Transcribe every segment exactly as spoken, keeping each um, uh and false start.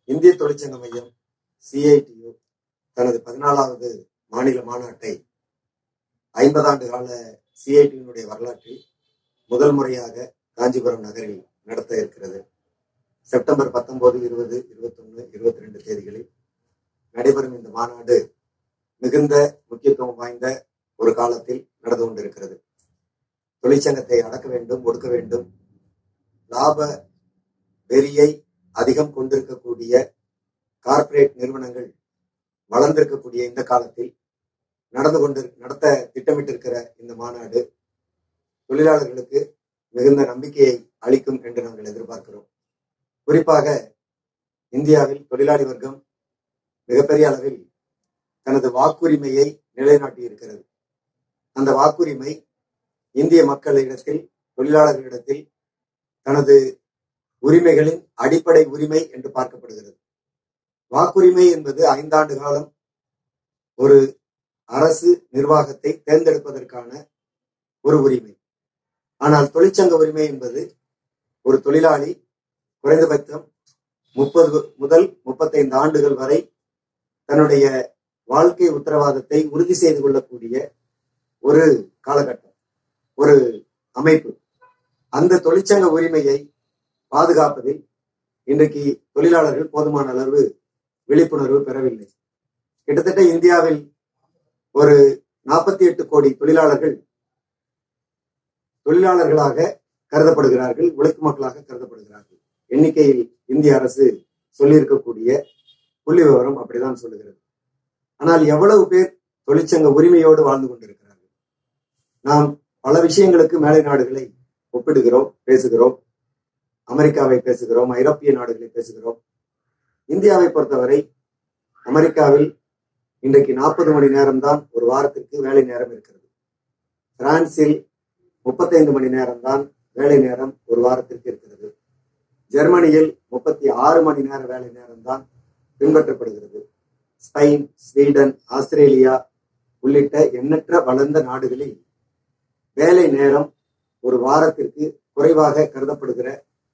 இந்திய தொழிற்சங்க மையம் சிஐடியு தனது பதினாலாவது மாநில மாநாட்டை ஐம்பது ஆண்டு கால சிஐடியினுடைய வரலாற்றில் முதல் முறையாக காஞ்சிபுரம் நகரில் நடத்த இருக்கிறது. செப்டம்பர் பத்தொன்பது, இருபது, இருபத்தி ஒன்னு, இருபத்தி ரெண்டு தேதிகளில் நடைபெறும் இந்த மாநாடு மிகுந்த முக்கியத்துவம் வாய்ந்த ஒரு காலத்தில் நடந்து கொண்டிருக்கிறது. தொழிற்சங்கத்தை அடக்க வேண்டும், ஒடுக்க வேண்டும், லாப வெறியை அதிகம் கொண்டிருக்கக்கூடிய கார்ப்பரேட் நிறுவனங்கள் வளர்ந்திருக்கக்கூடிய இந்த காலத்தில் நடந்து கொண்டு நடத்த திட்டமிட்டிருக்கிற இந்த மாநாடு தொழிலாளர்களுக்கு மிகுந்த நம்பிக்கையை அளிக்கும் என்று நாங்கள் எதிர்பார்க்கிறோம். குறிப்பாக இந்தியாவில் தொழிலாளி வர்க்கம் மிகப்பெரிய அளவில் தனது வாக்குரிமையை நிலைநாட்டி இருக்கிறது. அந்த வாக்குரிமை இந்திய மக்களிடத்தில், தொழிலாளர்களிடத்தில் தனது உரிமைகளின் அடிப்படை உரிமை என்று பார்க்கப்படுகிறது. வாக்குரிமை என்பது ஐந்தாண்டு காலம் ஒரு அரசு நிர்வாகத்தை தேர்ந்தெடுப்பதற்கான ஒரு உரிமை. ஆனால் தொழிற்சங்க உரிமை என்பது ஒரு தொழிலாளி குறைந்தபட்சம் முப்பது முதல் முப்பத்தைந்து ஆண்டுகள் வரை தன்னுடைய வாழ்க்கை உத்தரவாதத்தை உறுதி செய்து கொள்ளக்கூடிய ஒரு காலகட்டம், ஒரு அமைப்பு. அந்த தொழிற்சங்க உரிமையை பாதுகாப்பதில் இன்றைக்கு தொழிலாளர்கள் போதுமான அளவு விழிப்புணர்வு பெறவில்லை. கிட்டத்தட்ட இந்தியாவில் ஒரு நாற்பத்தி எட்டு கோடி தொழிலாளர்கள் தொழிலாளர்களாக கருதப்படுகிறார்கள், உழைக்கும் மக்களாக கருதப்படுகிறார்கள். எண்ணிக்கையில் இந்திய அரசு சொல்லியிருக்கக்கூடிய புள்ளி விவரம் அப்படிதான் சொல்லுகிறது. ஆனால் எவ்வளவு பேர் தொழிற்சங்க உரிமையோடு வாழ்ந்து கொண்டிருக்கிறார்கள்? நாம் பல விஷயங்களுக்கு மேலை நாடுகளை ஒப்பிடுகிறோம், பேசுகிறோம். அமெரிக்காவை பேசுகிறோம், ஐரோப்பிய நாடுகளை பேசுகிறோம். இந்தியாவை பொறுத்தவரை அமெரிக்காவில் இன்றைக்கு நாற்பது மணி நேரம் தான் ஒரு வாரத்திற்கு வேலை நேரம் இருக்கிறது. பிரான்சில் முப்பத்தைந்து மணி நேரம் தான் வேலை நேரம் ஒரு வாரத்திற்கு இருக்கிறது. ஜெர்மனியில் முப்பத்தி ஆறு மணி நேர வேலை நேரம் தான் பின்பற்றப்படுகிறது. ஸ்பெயின், ஸ்வீடன், ஆஸ்திரேலியா உள்ளிட்ட எண்ணற்ற வளர்ந்த நாடுகளில் வேலை நேரம் ஒரு வாரத்திற்கு குறைவாக கருதப்படுகிற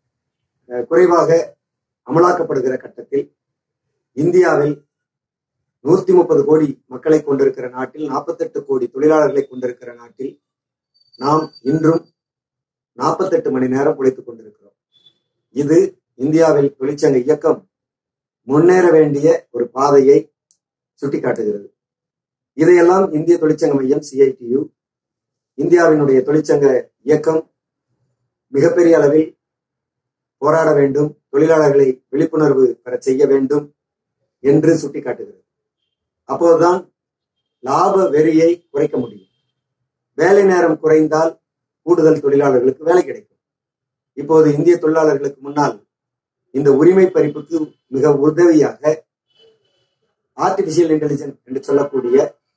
குறைவாக அமலாக்கப்படுகிற கட்டத்தில் இந்தியாவில் நூத்தி முப்பது கோடி மக்களை கொண்டிருக்கிற நாட்டில், நாற்பத்தி எட்டு கோடி தொழிலாளர்களை கொண்டிருக்கிற நாட்டில் நாம் இன்றும் நாற்பத்தி எட்டு மணி நேரம் உழைத்துக் கொண்டிருக்கிறோம். இது இந்தியாவில் தொழிற்சங்க இயக்கம் முன்னேற வேண்டிய ஒரு பாதையை சுட்டிக்காட்டுகிறது. இதையெல்லாம் இந்திய தொழிற்சங்க மையம் சிஐடியு, இந்தியாவினுடைய தொழிற்சங்க இயக்கம் மிகப்பெரிய அளவில் போராட வேண்டும், தொழிலாளர்களை விழிப்புணர்வு பெற செய்ய வேண்டும் என்று சுட்டிக்காட்டுகிறது. அப்போதுதான் லாப வெறியை குறைக்க முடியும். வேலை நேரம் குறைந்தால் கூடுதல் தொழிலாளர்களுக்கு வேலை கிடைக்கும். இப்போது இந்திய தொழிலாளர்களுக்கு முன்னால் இந்த உரிமை பறிப்புக்கு மிக உதவியாக ஆர்டிபிஷியல் இன்டெலிஜென்ஸ் என்று சொல்லக்கூடிய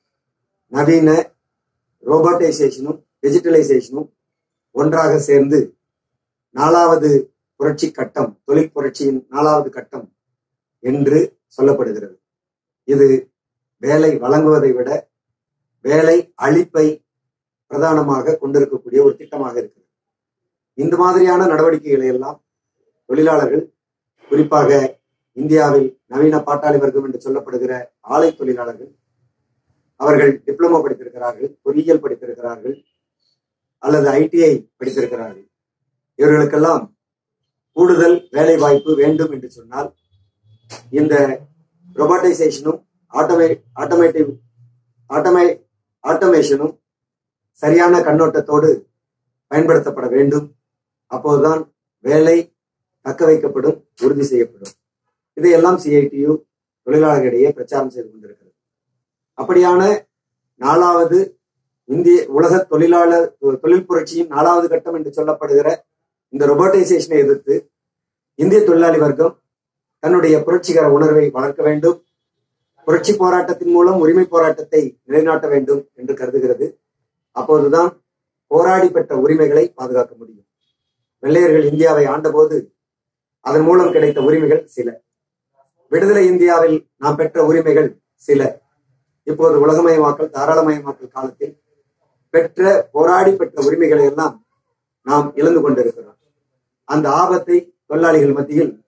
நவீன ரோபோட்டைசேஷனும் டிஜிட்டலைசேஷனும் ஒன்றாக சேர்ந்து நாலாவது புரட்சி கட்டம், தொழில் புரட்சியின் நாலாவது கட்டம் என்று சொல்லப்படுகிறது. இது வேலை வழங்குவதை விட வேலை அளிப்பை பிரதானமாக கொண்டிருக்கக்கூடிய ஒரு திட்டமாக இருக்கிறது. இந்த மாதிரியான நடவடிக்கைகளை எல்லாம் தொழிலாளர்கள், குறிப்பாக இந்தியாவில் நவீன பாட்டாளி வர்க்கம் என்று சொல்லப்படுகிற ஆலை தொழிலாளர்கள், அவர்கள் டிப்ளமோ படித்திருக்கிறார்கள், பொறியியல் படித்திருக்கிறார்கள், அல்லது ஐடிஐ படித்திருக்கிறார்கள். இவர்களுக்கெல்லாம் கூடுதல் வேலை வாய்ப்பு வேண்டும் என்று சொன்னால் இந்த ரோபோட்டைசேஷனும் ஆட்டோமே ஆட்டோமேட்டிவ் ஆட்டோமே ஆட்டோமேஷனும் சரியான கண்ணோட்டத்தோடு பயன்படுத்தப்பட வேண்டும். அப்போதுதான் வேலை தக்க வைக்கப்படும், உறுதி செய்யப்படும். இதையெல்லாம் சிஐடியு தொழிலாளர்களிடையே பிரச்சாரம் செய்து கொண்டிருக்கிறது. அப்படியான நாலாவது இந்திய உலக தொழிலாளர் தொழில் புரட்சியின் நாலாவது கட்டம் என்று சொல்லப்படுகிற இந்த ரோபோட்டைசேஷனை எதிர்த்து இந்திய தொழிலாளி வர்க்கம் தன்னுடைய புரட்சிகர உணர்வை வளர்க்க வேண்டும், புரட்சி போராட்டத்தின் மூலம் உரிமை போராட்டத்தை நிலைநாட்ட வேண்டும் என்று கருதுகிறது. அப்போதுதான் போராடி பெற்ற உரிமைகளை பாதுகாக்க முடியும். வெள்ளையர்கள் இந்தியாவை ஆண்டபோது அதன் மூலம் கிடைத்த உரிமைகள் சில, விடுதலை இந்தியாவில் நாம் பெற்ற உரிமைகள் சில. இப்போது உலகமயமாக்கல், தாராளமயமாக்கல் காலத்தில் பெற்ற போராடி பெற்ற உரிமைகளை எல்லாம் நாம் இழந்து கொண்டிருக்கிறோம். அந்த ஆபத்தை தொழிலாளிகள் மத்தியில்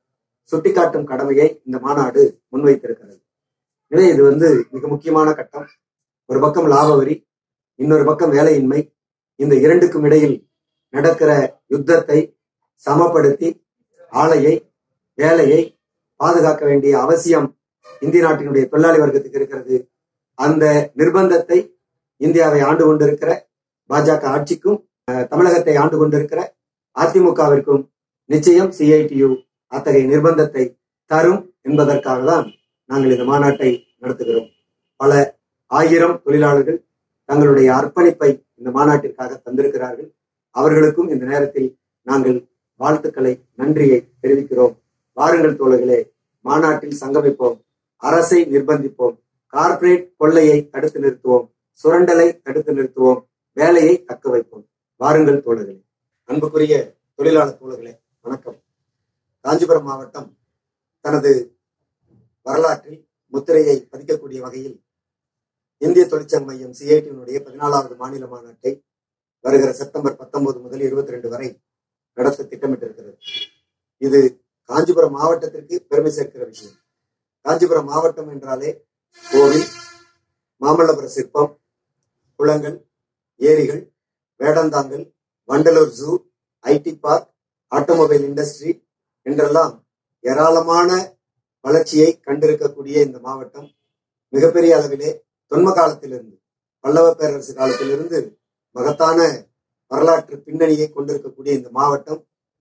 சுட்டிக்காட்டும் கடமையை இந்த மாநாடு முன்வைத்திருக்கிறது. எனவே இது வந்து மிக முக்கியமான கட்டம். ஒரு பக்கம் லாப வரி, இன்னொரு பக்கம் வேலையின்மை. இந்த இரண்டுக்கும் இடையில் நடக்கிற யுத்தத்தை சமப்படுத்தி ஆலையை வேலையை பாதுகாக்க வேண்டிய அவசியம் இந்திய நாட்டினுடைய தொழிலாளி வர்க்கத்துக்கு இருக்கிறது. அந்த நிர்பந்தத்தை இந்தியாவை ஆண்டு கொண்டிருக்கிற பாஜக ஆட்சிக்கும் தமிழகத்தை ஆண்டு கொண்டிருக்கிற அதிமுகவிற்கும் நிச்சயம் சிஐடியு அத்தகைய நிர்பந்தத்தை தரும் என்பதற்காக தான் நாங்கள் இந்த மாநாட்டை நடத்துகிறோம். பல ஆயிரம் தொழிலாளர்கள் தங்களுடைய அர்ப்பணிப்பை இந்த மாநாட்டிற்காக தந்திருக்கிறார்கள். அவர்களுக்கும் இந்த நேரத்தில் நாங்கள் வாழ்த்துக்களை, நன்றியை தெரிவிக்கிறோம். வாருங்கள் தோழர்களே, மாநாட்டில் சங்கமிப்போம், அரசை நிர்பந்திப்போம், கார்ப்பரேட் கொள்ளையை தடுத்து நிறுத்துவோம், சுரண்டலை தடுத்து நிறுத்துவோம், வேலையை தக்க வைப்போம். வாருங்கள் தோழர்களே. அன்புக்குரிய தொழிலாளர் தோழர்களே, வணக்கம். காஞ்சிபுரம் மாவட்டம் தனது வரலாற்றில் முத்திரையை பதிக்கக்கூடிய வகையில் இந்திய தொழிற்சங்க மையம் சிஐடியினுடைய பதினாலாவது மாநில மாநாட்டை வருகிற செப்டம்பர் பத்தொன்பது முதல் இருபத்தி ரெண்டு வரை நடத்த திட்டமிட்டிருக்கிறது. இது காஞ்சிபுரம் மாவட்டத்திற்கு பெருமை சேர்க்கிற விஷயம். காஞ்சிபுரம் மாவட்டம் என்றாலே கோவில், மாமல்லபுர சிற்பம், குளங்கள், ஏரிகள், Vedanthangal, Vandalur zoo, IT park, automobile industry என்றெல்லாம் ஏராளமான வளர்ச்சியை கண்டிருக்கக்கூடிய இந்த மாவட்டம் மிகப்பெரிய அளவிலே தொன்ம காலத்திலிருந்து, பல்லவ பேரரசு காலத்திலிருந்து மகத்தான வரலாற்று பின்னணியை கொண்டிருக்கக்கூடிய இந்த மாவட்டம்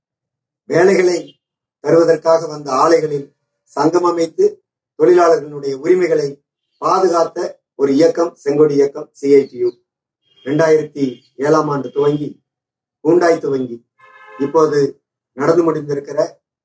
வேலைகளை தருவதற்காக வந்த ஆலைகளில் சங்கம் அமைத்து தொழிலாளர்களுடைய உரிமைகளை பாதுகாத்த ஒரு இயக்கம் செங்கோடி இயக்கம் சிஐடியு. இரண்டாயிரத்தி ஏழாம் ஆண்டு துவங்கி ஹூண்டாய் துவங்கி இப்போது நடந்து முடிந்திருக்கிற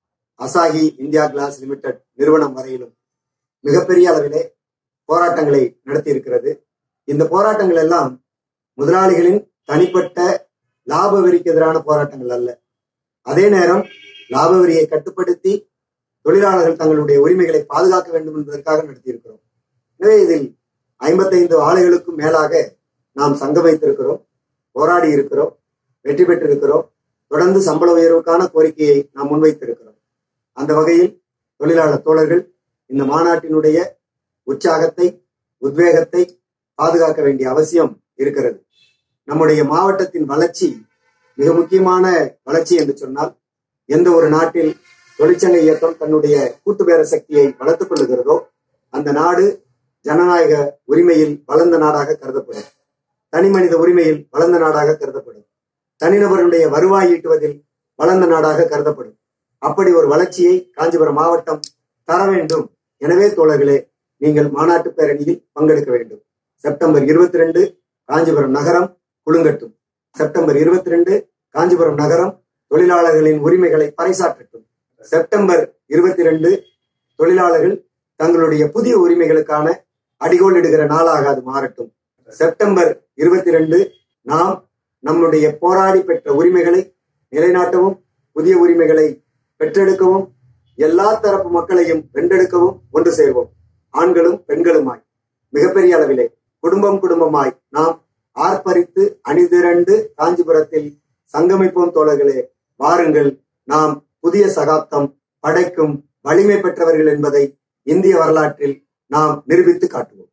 அசாஹி இந்தியா கிளாஸ் லிமிடெட் நிறுவனம் வரையிலும் மிகப்பெரிய அளவிலே போராட்டங்களை நடத்தி இருக்கிறது. இந்த போராட்டங்கள் எல்லாம் முதலாளிகளின் தனிப்பட்ட லாப வரிக்கு எதிரான போராட்டங்கள் அல்ல. அதே நேரம் லாப வரியை கட்டுப்படுத்தி தொழிலாளர்கள் தங்களுடைய உரிமைகளை பாதுகாக்க வேண்டும் என்பதற்காக நடத்தியிருக்கிறோம். எனவே இதில் ஐம்பத்தைந்து ஆலைகளுக்கும் மேலாக நாம் சங்கம் வைத்திருக்கிறோம், போராடி இருக்கிறோம், வெற்றி பெற்றிருக்கிறோம். தொடர்ந்து சம்பள உயர்வுக்கான கோரிக்கையை நாம் முன்வைத்திருக்கிறோம். அந்த வகையில் தொழிலாளர் தோழர்கள் இந்த மாநாட்டினுடைய உற்சாகத்தை, உத்வேகத்தை பாதுகாக்க வேண்டிய அவசியம் இருக்கிறது. நம்முடைய மாவட்டத்தின் வளர்ச்சி மிக முக்கியமான வளர்ச்சி என்று சொன்னால், எந்த ஒரு நாட்டில் தொழிற்சங்க இயக்கம் தன்னுடைய கூட்டு பேர சக்தியை வளர்த்துக் கொள்ளுகிறதோ அந்த நாடு ஜனநாயக உரிமையில் வளர்ந்த நாடாக கருதப்படும், தனி மனித உரிமையில் வளர்ந்த நாடாக கருதப்படும், தனிநபருடைய வருவாய் ஈட்டுவதில் வளர்ந்த நாடாக கருதப்படும். அப்படி ஒரு வளர்ச்சியை காஞ்சிபுரம் மாவட்டம் தர வேண்டும். எனவே தோழர்களே, நீங்கள் மாநாட்டு பேரணியில் பங்கெடுக்க வேண்டும். செப்டம்பர் இருபத்தி ரெண்டு காஞ்சிபுரம் நகரம் குலுங்கட்டும். செப்டம்பர் இருபத்தி ரெண்டு காஞ்சிபுரம் நகரம் தொழிலாளர்களின் உரிமைகளை பறைசாற்றட்டும். செப்டம்பர் இருபத்தி ரெண்டு தொழிலாளர்கள் தங்களுடைய புதிய உரிமைகளுக்கான அடிகோல் இடுகிற நாளாக அது மாறட்டும். செப்டம்பர் இருபத்தி ரெண்டு நாம் நம்முடைய போராடி பெற்ற உரிமைகளை நிலைநாட்டவும், புதிய உரிமைகளை பெற்றெடுக்கவும், எல்லா தரப்பு மக்களையும் வென்றெடுக்கவும் ஒன்று சேர்வோம். ஆண்களும் பெண்களுமாய் மிகப்பெரிய அளவிலே குடும்பம் குடும்பமாய் நாம் ஆர்ப்பரித்து அணிதிரண்டு காஞ்சிபுரத்தில் சங்கமிப்போம். தோழர்களே, வாருங்கள், நாம் புதிய சகாப்தம் படைக்கும் வலிமை பெற்றவர்கள் என்பதை இந்திய வரலாற்றில் நாம் நிரூபித்து காட்டுவோம்.